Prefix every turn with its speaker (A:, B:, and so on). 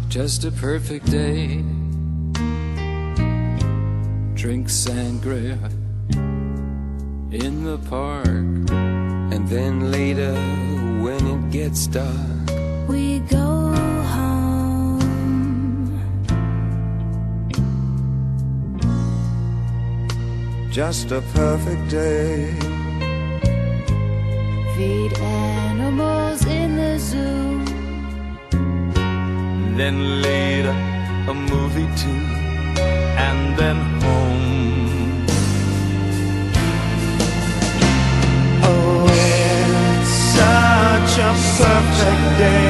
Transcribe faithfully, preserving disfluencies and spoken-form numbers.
A: just a perfect day. Drink sangria in the park,
B: and then later when it gets dark,
C: we go home.
B: Just a perfect day.
C: Feed animals in the zoo,
D: then later a movie too, and then home.
B: Oh, it's such a perfect day.